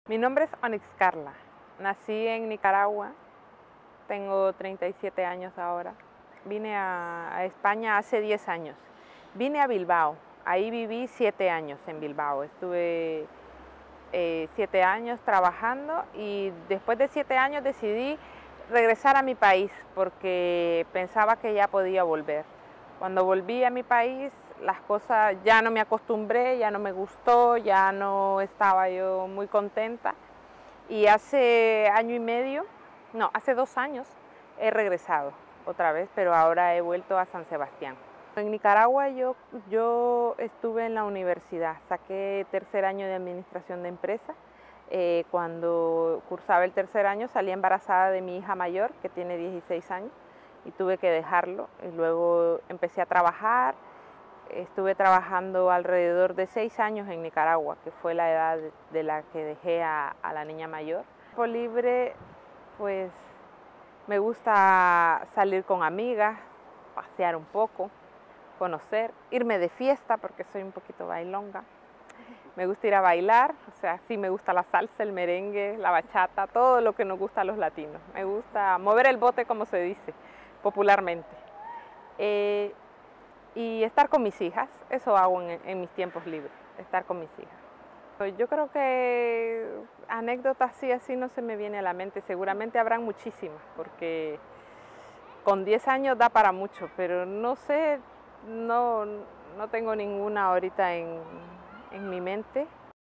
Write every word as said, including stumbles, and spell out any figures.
Mi nombre es Onyx Carla. Nací en Nicaragua, tengo treinta y siete años ahora. Vine a, a España hace diez años. Vine a Bilbao, ahí viví siete años en Bilbao. Estuve eh, siete años trabajando y después de siete años decidí regresar a mi país porque pensaba que ya podía volver. Cuando volví a mi país, las cosas ya no me acostumbré, ya no me gustó, ya no estaba yo muy contenta. Y hace año y medio, no, hace dos años he regresado otra vez, pero ahora he vuelto a San Sebastián. En Nicaragua yo, yo estuve en la universidad, saqué tercer año de administración de empresas. Eh, cuando cursaba el tercer año salí embarazada de mi hija mayor, que tiene dieciséis años, y tuve que dejarlo. Y luego empecé a trabajar. Estuve trabajando alrededor de seis años en Nicaragua, que fue la edad de la que dejé a, a la niña mayor. Tiempo libre, pues me gusta salir con amigas, pasear un poco, conocer, irme de fiesta porque soy un poquito bailonga. Me gusta ir a bailar, o sea, sí me gusta la salsa, el merengue, la bachata, todo lo que nos gusta a los latinos. Me gusta mover el bote, como se dice popularmente. Eh, y estar con mis hijas, eso hago en, en mis tiempos libres, estar con mis hijas. Yo creo que anécdotas así, así no se me viene a la mente, seguramente habrán muchísimas, porque con diez años da para mucho, pero no sé, no, no tengo ninguna ahorita en, en mi mente.